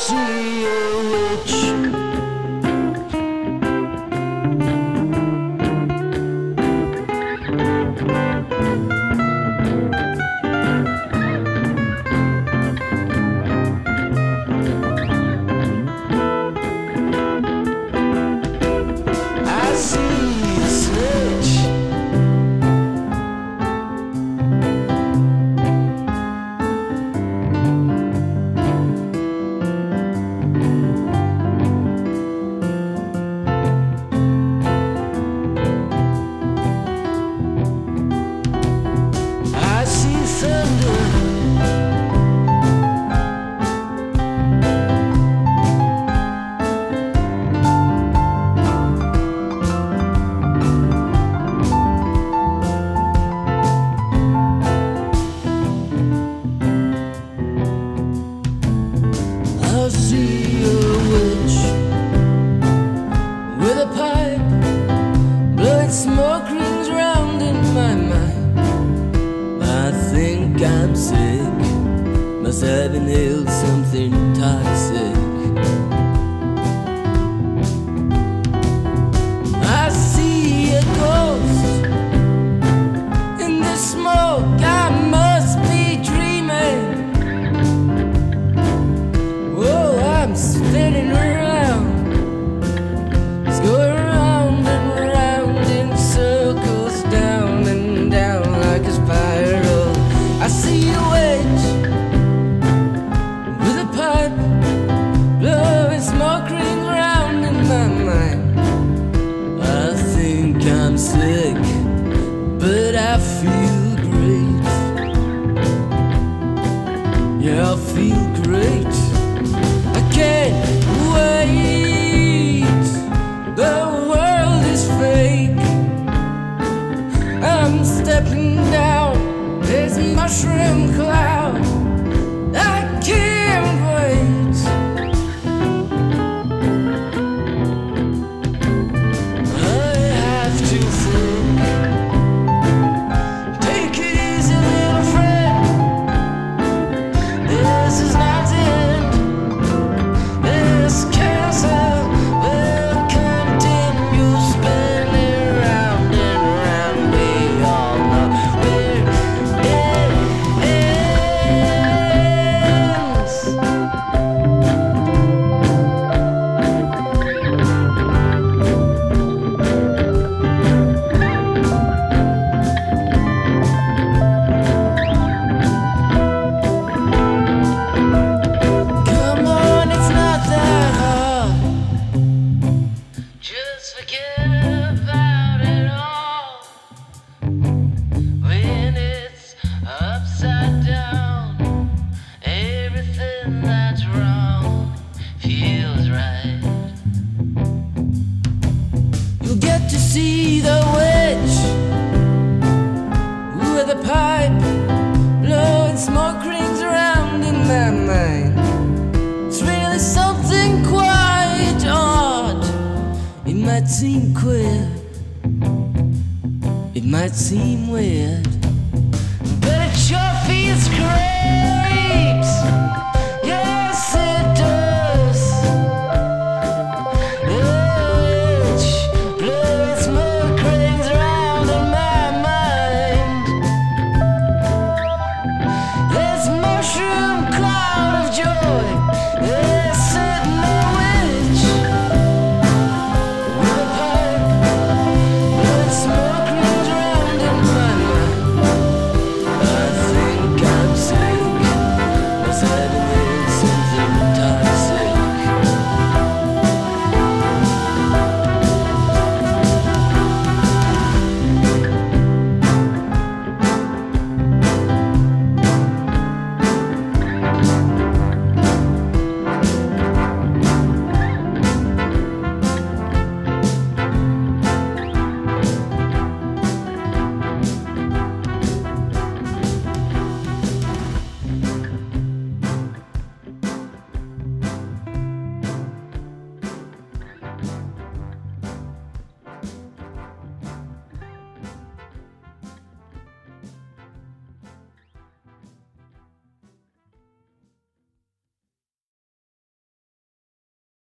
see a witch. Smoke rings round in my mind. I think I'm sick, must have inhaled something toxic. I see a ghost in the smoke, I must be dreaming. Whoa, I'm spinning around, it's going around and around in circles, down and down like a spiral. I see a witch with a pipe, blowing smoke rings round in my mind. I think I'm sick, but I feel great. Yeah, I feel great. I can't wait. The world is fake. I'm stepping down this mushroom cloud. I can't wait. I have to think. Take it easy, little friend. This is not the end. This cancer will continue spinning round and round. We all know where it ends. Come on, it's not that hard. Just forget about it all. When it's upside down, everything that's wrong feels right. You'll get to see the witch with a pipe, blowing smoke rings around in my mind. It's really something quite odd. It might seem queer, it might seem weird.